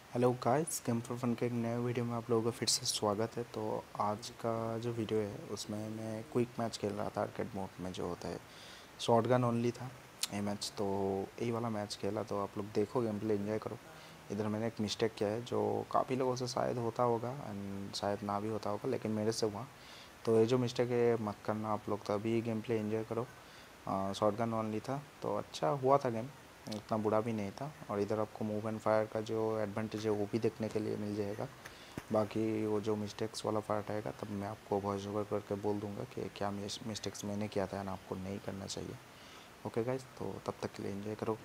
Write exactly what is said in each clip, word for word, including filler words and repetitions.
Hello guys, game for fun के एक नए वीडियो में आप लोगों का फिर से स्वागत है। तो आज का जो वीडियो है उसमें मैं क्विक मैच खेल रहा था आर्केड मोड में, जो होता है शॉट गन ओनली था ये मैच। तो यही वाला मैच खेला, तो आप लोग देखो, गेम प्ले एंजॉय करो। इधर मैंने एक मिस्टेक किया है जो काफ़ी लोगों से शायद होता होगा एंड शायद ना भी होता होगा, लेकिन मेरे से हुआ। तो ये जो मिस्टेक है मत करना आप लोग, तो अभी गेम प्ले एंजॉय करो। शॉट गन ओनली था तो अच्छा हुआ था गेम, उतना बुरा भी नहीं था। और इधर आपको मूव एंड फायर का जो एडवांटेज है वो भी देखने के लिए मिल जाएगा। बाकी वो जो मिस्टेक्स वाला पार्ट आएगा तब मैं आपको वॉइस ओवर करके बोल दूंगा कि क्या मिस्टेक्स मैंने किया था ना आपको नहीं करना चाहिए। ओके गाइज, तो तब तक के लिए एंजॉय करो।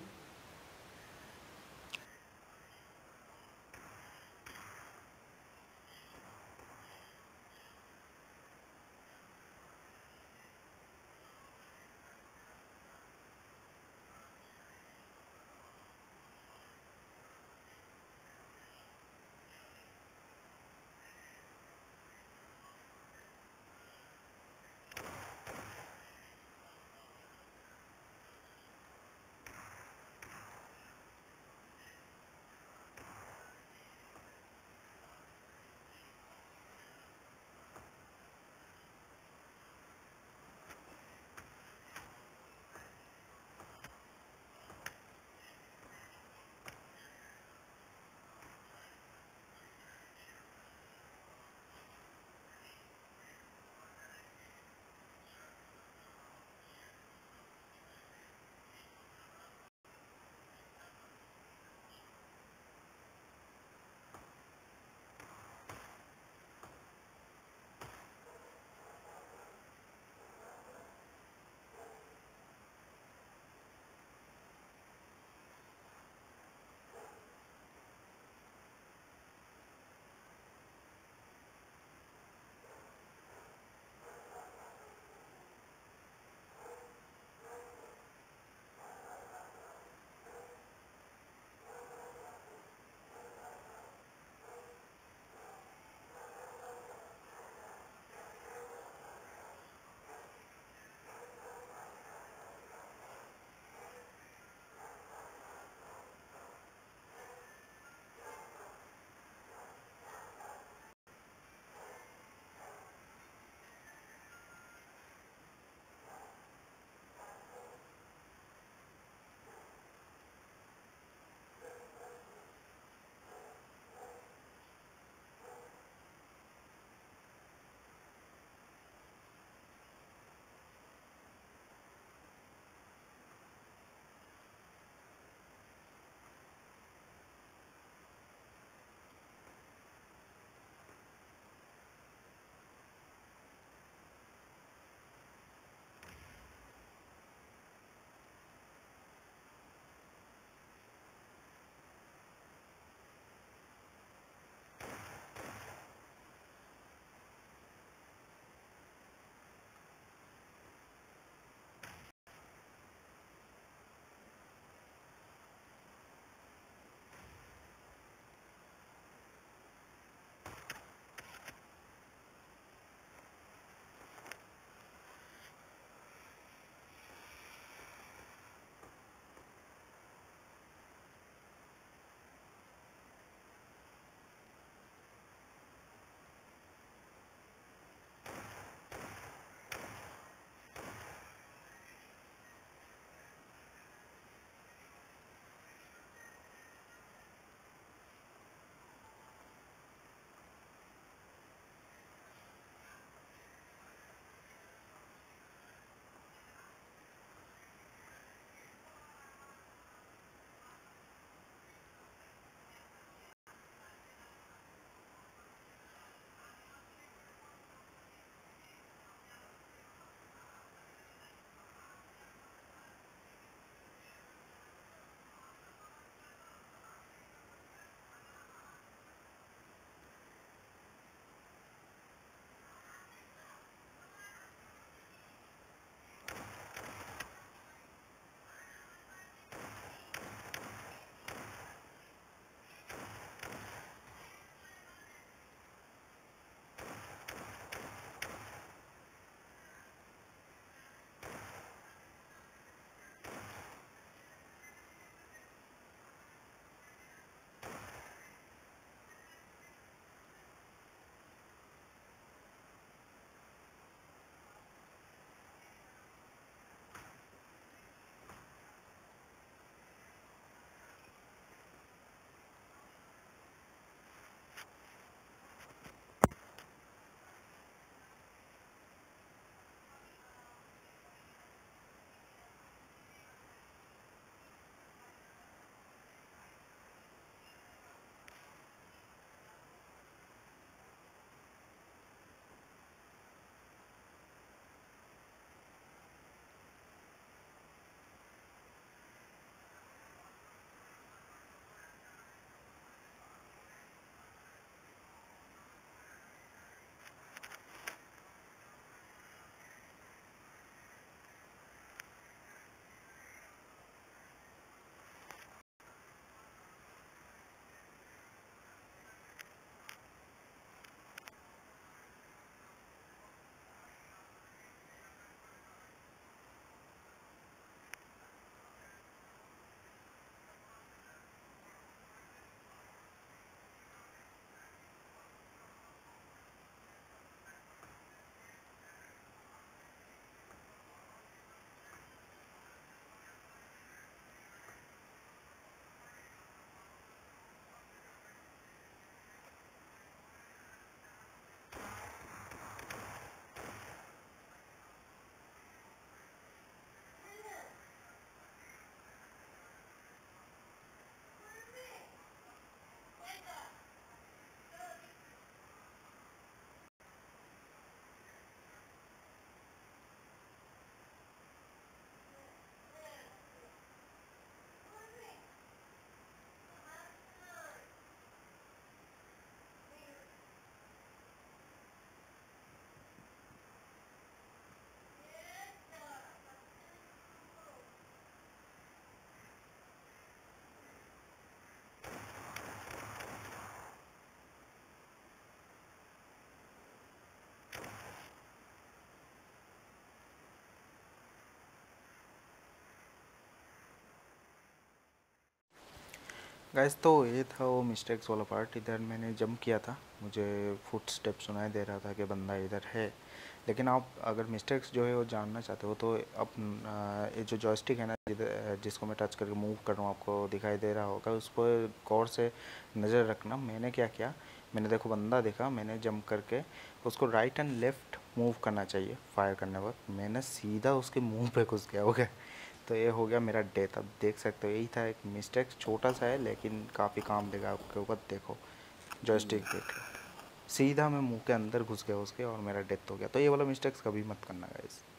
गाइस तो ये था वो मिस्टेक्स वाला पार्ट। इधर मैंने जंप किया था, मुझे फुट स्टेप सुनाई दे रहा था कि बंदा इधर है। लेकिन आप अगर मिस्टेक्स जो है वो जानना चाहते हो तो आप अ, ये जो जॉयस्टिक है ना, जिधर जिसको मैं टच करके मूव कर रहा हूँ, आपको दिखाई दे रहा होगा, उस पर गौर से नज़र रखना। मैंने क्या किया, मैंने देखो बंदा देखा, मैंने जंप करके उसको राइट एंड लेफ़्ट मूव करना चाहिए फायर करने वक्त, मैंने सीधा उसके मुंह पे घुस गया। हो गया, तो ये हो गया मेरा डेथ। अब देख सकते हो, यही था एक मिस्टेक, छोटा सा है लेकिन काफ़ी काम देगा आपके ऊपर। देखो जॉयस्टिक देख लो, सीधा मैं मुंह के अंदर घुस गया उसके और मेरा डेथ हो गया। तो ये वाला मिस्टेक्स कभी मत करना गाइस।